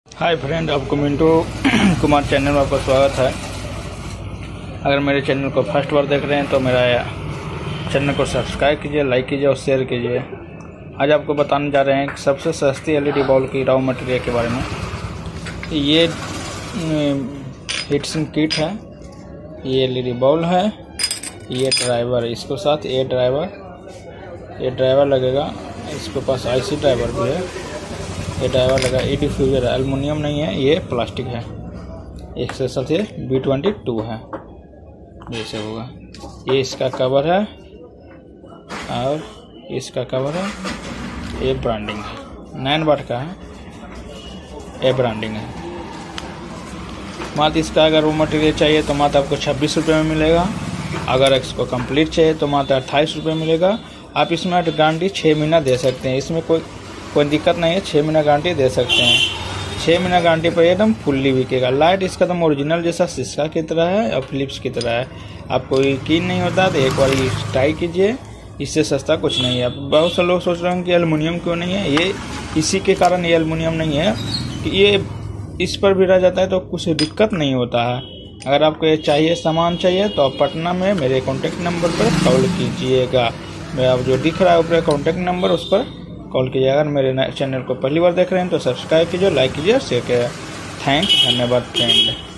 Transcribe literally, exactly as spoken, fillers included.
Hi friend, आपको Mintu Kumar channel में आपका स्वागत है। अगर मेरे चैनल को फर्स्ट बार देख रहे हैं तो मेरा चैनल को सब्सक्राइब कीजिए, लाइक कीजिए और शेयर कीजिए। आज आपको बताने जा रहे हैं कि सबसे सस्ती एलईडी बल्ब की रॉ मटेरियल के बारे में। ये हीटसिंक किट है, ये एलईडी बल्ब है, ये ड्राइवर, इसको साथ ये ड्राइवर ये ड्राइवर लगेगा। इसके पास आईसी ड्राइवर भी है। ये ड्राइवर लगा, ये डिफ्यूजर है, एल्युमिनियम नहीं है, ये प्लास्टिक है। इसके साथ ये बी ट्वेंटी टू है, जैसे होगा। ये इसका कवर है और इसका कवर है। ये ब्रांडिंग है, नाइन वाट का है, ये ब्रांडिंग है। मात्र इसका अगर वो मटेरियल चाहिए तो मात्र आपको छब्बीस रुपये में मिलेगा। अगर इसको कंप्लीट चाहिए तो मात्र अट्ठाईस रुपये मिलेगा। आप इसमें गारंटी छः महीना दे सकते हैं, इसमें कोई कोई दिक्कत नहीं है। छः महीना गारंटी दे सकते हैं। छः महीना गारंटी पर एकदम फुल्ली बिकेगा। लाइट इसका एकदम ओरिजिनल जैसा शीशा की तरह है और फिलिप्स की तरह है। आपको यकीन नहीं होता तो एक बार ट्राई कीजिए, इससे सस्ता कुछ नहीं है। बहुत से लोग सोच रहे हैं कि एल्युमिनियम क्यों नहीं है, ये इसी के कारण ये एल्युमिनियम नहीं है कि ये इस पर भी रह जाता है तो कुछ दिक्कत नहीं होता है। अगर आपको ये चाहिए, सामान चाहिए, तो आप पटना में मेरे कॉन्टैक्ट नंबर पर कॉल कीजिएगा। मैं अब जो दिख रहा है ऊपर कॉन्टैक्ट नंबर, उस पर कॉल कीजिए। अगर मेरे चैनल को पहली बार देख रहे हैं तो सब्सक्राइब कीजिए, लाइक कीजिए, शेयर कीजिए। थैंक्स, धन्यवाद फ्रेंड।